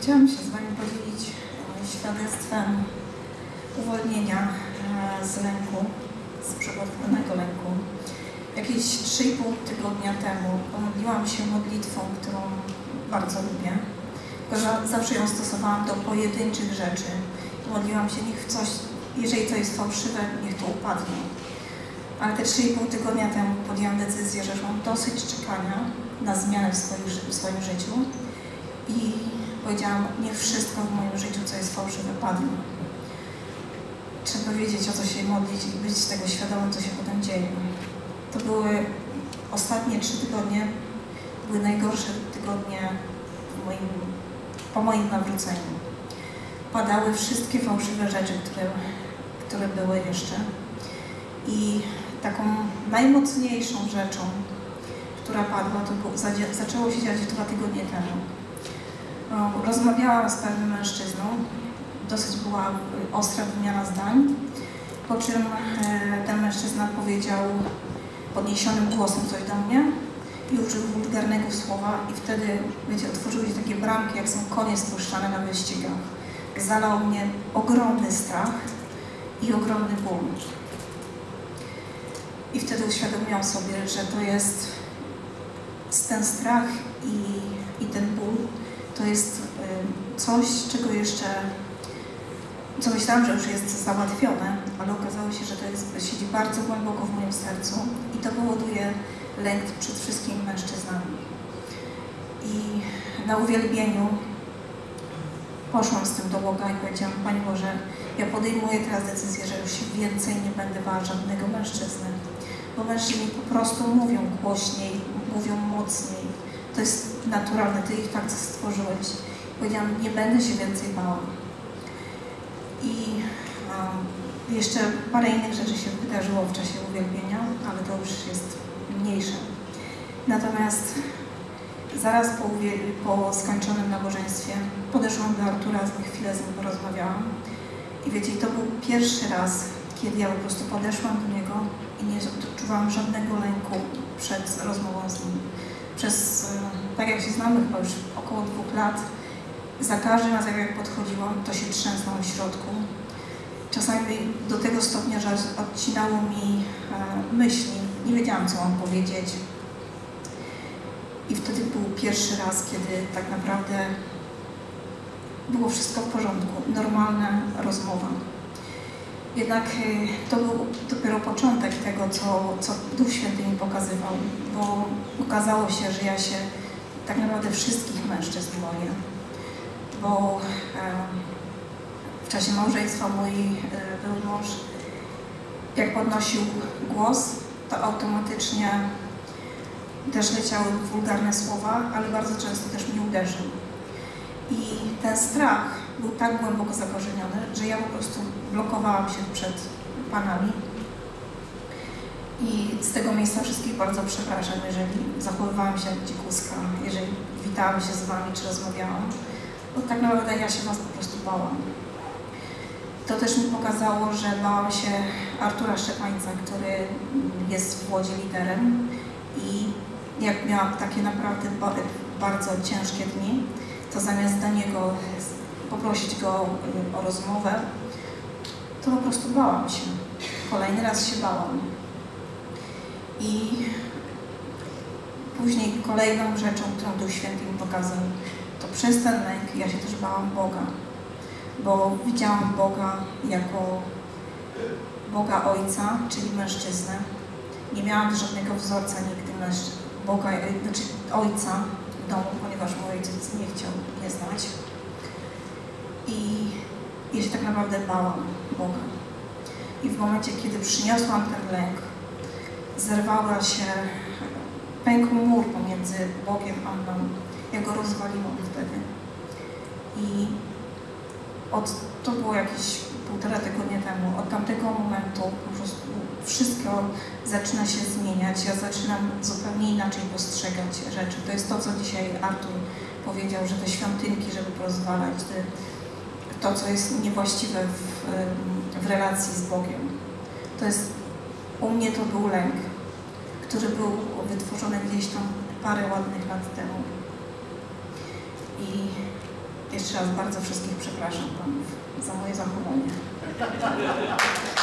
Chciałam się z Wami podzielić świadectwem uwolnienia z lęku, z przewodnego lęku. Jakieś 3,5 tygodnia temu pomodliłam się modlitwą, którą bardzo lubię. Tylko że zawsze ją stosowałam do pojedynczych rzeczy. Modliłam się, niech coś, jeżeli to jest fałszywe, niech to upadnie. Ale te 3,5 tygodnia temu podjęłam decyzję, że mam dosyć czekania na zmianę w swoim życiu i powiedziałam, niech wszystko w moim życiu, co jest fałszywe, padnie. Trzeba wiedzieć, o co się modlić i być tego świadomym, co się potem dzieje. To były ostatnie 3 tygodnie, były najgorsze tygodnie po moim nawróceniu. Padały wszystkie fałszywe rzeczy, które były jeszcze. I taką najmocniejszą rzeczą, która padła, to zaczęło się dziać 2 tygodnie temu. Rozmawiałam z pewnym mężczyzną, dosyć była ostra wymiana zdań, po czym ten mężczyzna powiedział podniesionym głosem coś do mnie i użył wulgarnego słowa i wtedy, wiecie, otworzyły się takie bramki, jak są konie spuszczane na wyścigach. Zalał mnie ogromny strach i ogromny ból. I wtedy uświadomiłam sobie, że to jest ten strach i ten ból, to jest coś, czego jeszcze, co myślałam, że już jest załatwione, ale okazało się, że to siedzi bardzo głęboko w moim sercu i to powoduje lęk przed wszystkimi mężczyznami. I na uwielbieniu poszłam z tym do Boga i powiedziałam, Panie Boże, ja podejmuję teraz decyzję, że już się więcej nie będę bała żadnego mężczyzny. Bo mężczyźni po prostu mówią głośniej, mówią mocniej. To jest naturalne, Ty ich tak stworzyłeś. Powiedziałam, nie będę się więcej bała. I jeszcze parę innych rzeczy się wydarzyło w czasie uwielbienia, ale to już jest mniejsze. Natomiast zaraz po skończonym nabożeństwie podeszłam do Artura, chwilę z nim porozmawiałam. I wiecie, to był pierwszy raz, kiedy ja po prostu podeszłam do niego i nie odczuwałam żadnego lęku przed rozmową z nim. Tak jak się znamy chyba już około 2 lat, za każdym razem jak podchodziłam, to się trzęsłam w środku. Czasami do tego stopnia, że odcinało mi myśli, nie wiedziałam, co mam powiedzieć. I wtedy był pierwszy raz, kiedy tak naprawdę było wszystko w porządku, normalna rozmowa. Jednak to był dopiero początek tego, co Duch Święty mi pokazywał, bo okazało się, że ja się tak naprawdę wszystkich mężczyzn boję, bo w czasie małżeństwa mój były mąż, jak podnosił głos, to automatycznie też leciały wulgarne słowa, ale bardzo często też mnie uderzył. I ten strach był tak głęboko zakorzeniony, że ja po prostu blokowałam się przed panami. I z tego miejsca wszystkich bardzo przepraszam, jeżeli zachowywałam się jak dzikuska, jeżeli witałam się z Wami czy rozmawiałam, bo tak naprawdę ja się Was po prostu bałam. To też mi pokazało, że bałam się Artura Szczepańca, który jest w Łodzi liderem i jak miałam takie naprawdę bardzo ciężkie dni, to zamiast do niego poprosić go o rozmowę, to po prostu bałam się. Kolejny raz się bałam. I później kolejną rzeczą, którą Duch Święty mi pokazał, to przez ten lęk ja się też bałam Boga. Bo widziałam Boga jako Boga Ojca, czyli mężczyznę. Nie miałam żadnego wzorca nigdy Boga, znaczy Ojca w domu, ponieważ mój ojciec nie chciał mnie znać. I ja się tak naprawdę bałam Boga. I w momencie, kiedy przyniosłam ten lęk, pękł mur pomiędzy Bogiem a mną. Ja go rozwaliłam wtedy. I to było jakieś 1,5 tygodnia temu. Od tamtego momentu po prostu wszystko zaczyna się zmieniać. Ja zaczynam zupełnie inaczej postrzegać rzeczy. To jest to, co dzisiaj Artur powiedział, że te świątynki, żeby porozwalać, to, co jest niewłaściwe w relacji z Bogiem. U mnie to był lęk, który był wytworzony gdzieś tam parę ładnych lat temu. I Jeszcze raz bardzo wszystkich przepraszam panów za moje zachowanie.